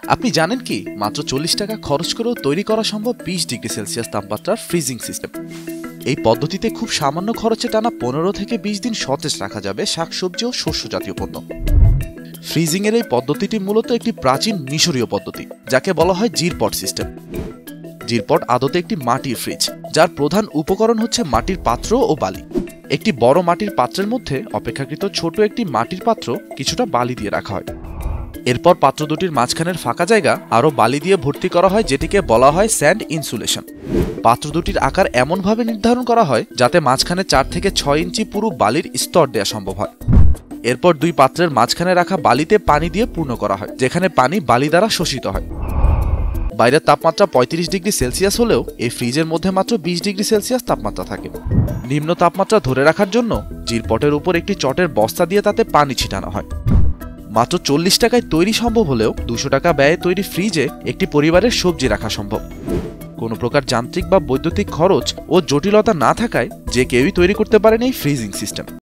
আপনি জানেন কি মাত্র 40 টাকা খরচ করেও তৈরি করা সম্ভব 20 ডিগ্রি সেলসিয়াস তাপমাত্রার ফ্রিজিং সিস্টেম। এই পদ্ধতিতে খুব সামান্য খরচে টানা 15 থেকে 20 দিন সতেজ রাখা যাবে শাকসবজি ও শস্য জাতীয় পণ্য। ফ্রিজিং এর এই পদ্ধতিটি মূলত একটি প্রাচীন মিশরীয় পদ্ধতি, যাকে বলা হয় জিরপট সিস্টেম। জিরপট আদতে একটি মাটির ফ্রিজ, যার প্রধান উপকরণ হচ্ছে মাটির পাত্র ও বালি। একটি বড় মাটির পাত্রের মধ্যে অপেক্ষাকৃত ছোট একটি মাটির পাত্র কিছুটা বালি দিয়ে রাখা হয়। এরপর পাত্র দুটির মাঝখানের ফাঁকা জায়গা আরও বালি দিয়ে ভর্তি করা হয়, যেটিকে বলা হয় স্যান্ড ইনসুলেশন। পাত্র দুটির আকার এমনভাবে নির্ধারণ করা হয় যাতে মাঝখানে 4 থেকে 6 ইঞ্চি পুরু বালির স্তর দেওয়া সম্ভব হয়। এরপর দুই পাত্রের মাঝখানে রাখা বালিতে পানি দিয়ে পূর্ণ করা হয়, যেখানে পানি বালি দ্বারা শোষিত হয়। বাইরের তাপমাত্রা 35 ডিগ্রি সেলসিয়াস হলেও এই ফ্রিজের মধ্যে মাত্র 20 ডিগ্রি সেলসিয়াস তাপমাত্রা থাকে। নিম্ন তাপমাত্রা ধরে রাখার জন্য জিরপটের উপর একটি চটের বস্তা দিয়ে তাতে পানি ছিটানো হয়। মাত্র 40 টাকায় তৈরি সম্ভব হলেও 200 টাকা ব্যয়ে তৈরি ফ্রিজে একটি পরিবারের সবজি রাখা সম্ভব। কোনো প্রকার যান্ত্রিক বা বৈদ্যুতিক খরচ ও জটিলতা না থাকায় যে কেউই তৈরি করতে পারেন এই ফ্রিজিং সিস্টেম।